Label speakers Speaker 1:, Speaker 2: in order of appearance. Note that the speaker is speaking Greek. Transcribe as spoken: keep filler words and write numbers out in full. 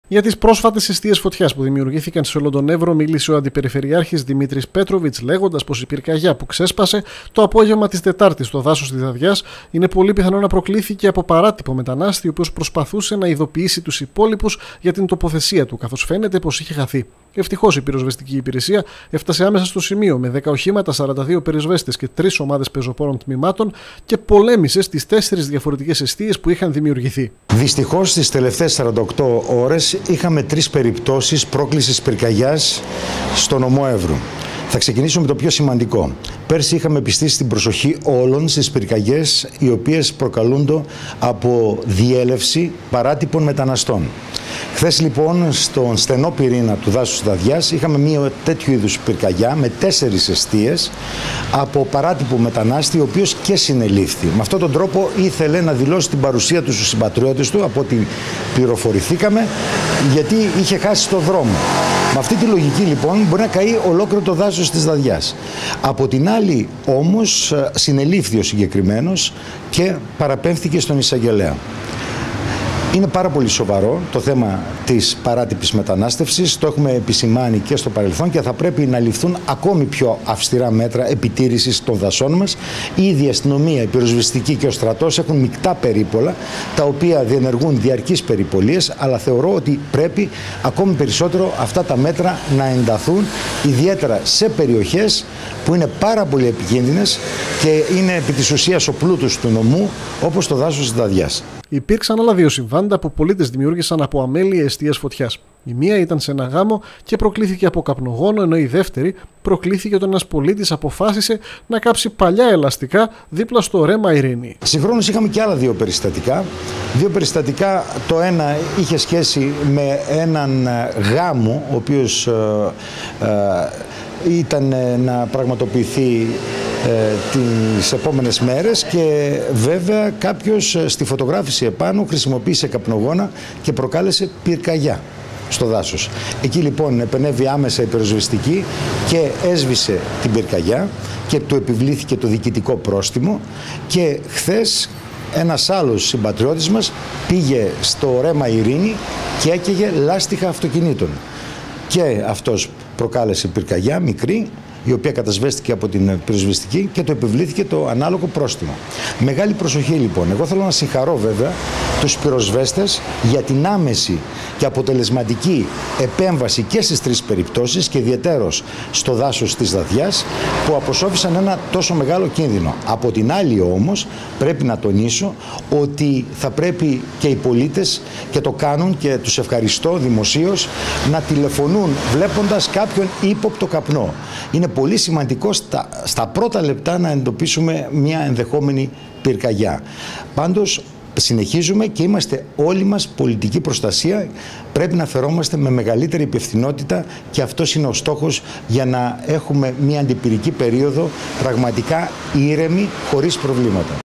Speaker 1: Για τις πρόσφατες εστίες φωτιάς που δημιουργήθηκαν σε όλο τον Εύρο, μίλησε ο Αντιπεριφερειάρχης Δημήτρης Πέτροβιτς, λέγοντας πως η πυρκαγιά που ξέσπασε το απόγευμα της Τετάρτης στο δάσος της Δαδιάς είναι πολύ πιθανό να προκλήθηκε από παράτυπο μετανάστη, ο οποίος προσπαθούσε να ειδοποιήσει τους υπόλοιπους για την τοποθεσία του, καθώς φαίνεται πως είχε χαθεί. Ευτυχώς η πυροσβεστική υπηρεσία έφτασε άμεσα στο σημείο με δέκα οχήματα, σαράντα δύο πυροσβέστες και τρεις ομάδες πεζοπόρων τμήματων και πολέμησε στις τέσσερις διαφορετικές εστίες που είχαν δημιουργηθεί.
Speaker 2: Δυστυχώς, στις τελευταίες σαράντα οκτώ ώρες είχαμε τρεις περιπτώσεις πρόκλησης πυρκαγιάς στο νομό Εύρου. Θα ξεκινήσω με το πιο σημαντικό. Πέρσι είχαμε πιστήσει την προσοχή όλων στις πυρκαγιές οι οποίες προκαλούνται από διέλευση παράτυπων μεταναστών. Χθες λοιπόν στον στενό πυρήνα του δάσους Δαδιάς είχαμε μία τέτοιου είδους πυρκαγιά με τέσσερις εστίες από παράτυπο μετανάστη, ο οποίος και συνελήφθη. Με αυτόν τον τρόπο ήθελε να δηλώσει την παρουσία του στους συμπατριώτες του, από ό,τι πληροφορηθήκαμε, γιατί είχε χάσει το δρόμο. Με αυτή τη λογική λοιπόν μπορεί να καεί ολόκληρο το δάσος της Δαδιάς. Από την άλλη όμως συνελήφθη ο συγκεκριμένος και παραπέμφθηκε στον εισαγγελέα. Είναι πάρα πολύ σοβαρό το θέμα της παράτυπης μετανάστευσης, το έχουμε επισημάνει και στο παρελθόν και θα πρέπει να ληφθούν ακόμη πιο αυστηρά μέτρα επιτήρησης των δασών μας. Ήδη η αστυνομία, η πυροσβεστική και ο στρατός έχουν μεικτά περίπολα, τα οποία διενεργούν διαρκείς περιπολίες, αλλά θεωρώ ότι πρέπει ακόμη περισσότερο αυτά τα μέτρα να ενταθούν, ιδιαίτερα σε περιοχές που είναι πάρα πολύ επικίνδυνες και είναι επί της ουσίας ο πλούτος του νομού, όπως το δάσος της Δαδιάς.
Speaker 1: Υπήρξαν άλλα δύο συμβάντα που πολίτες δημιούργησαν από αμέλεια εστίες φωτιάς. Η μία ήταν σε ένα γάμο και προκλήθηκε από καπνογόνο, ενώ η δεύτερη προκλήθηκε όταν ένας πολίτης αποφάσισε να κάψει παλιά ελαστικά δίπλα στο ρέμα Ειρήνη.
Speaker 2: Συγχρόνως είχαμε και άλλα δύο περιστατικά. Δύο περιστατικά, το ένα είχε σχέση με έναν γάμο, ο οποίος ε, ε, ήταν να πραγματοποιηθεί ε, τις επόμενες μέρες και βέβαια κάποιος στη φωτογράφηση επάνω χρησιμοποίησε καπνογόνα και προκάλεσε πυρκαγιά στο δάσος. Εκεί λοιπόν επενέβη άμεσα η πυροσβεστική και έσβησε την πυρκαγιά και του επιβλήθηκε το διοικητικό πρόστιμο, και χθες ένας άλλος συμπατριώτης μας πήγε στο ρέμα Ειρήνη και έκαιγε λάστιχα αυτοκινήτων. Και αυτός προκάλεσε πυρκαγιά μικρή, η οποία κατασβέστηκε από την πυροσβεστική και το επιβλήθηκε το ανάλογο πρόστιμο. Μεγάλη προσοχή λοιπόν. Εγώ θέλω να συγχαρώ βέβαια τους πυροσβέστες για την άμεση και αποτελεσματική επέμβαση και στις τρεις περιπτώσεις και ιδιαιτέρως στο δάσος της Δαδιάς, που αποσώφησαν ένα τόσο μεγάλο κίνδυνο. Από την άλλη όμως πρέπει να τονίσω ότι θα πρέπει και οι πολίτες, και το κάνουν και τους ευχαριστώ δημοσίως, να τηλεφωνούν βλέποντας κάποιον ύποπτο καπνό. Είναι πολύ σημαντικό στα, στα πρώτα λεπτά να εντοπίσουμε μια ενδεχόμενη πυρκαγιά. Πάντως συνεχίζουμε και είμαστε όλοι μας πολιτική προστασία. Πρέπει να φερόμαστε με μεγαλύτερη υπευθυνότητα και αυτός είναι ο στόχος, για να έχουμε μια αντιπυρική περίοδο πραγματικά ήρεμη, χωρίς προβλήματα.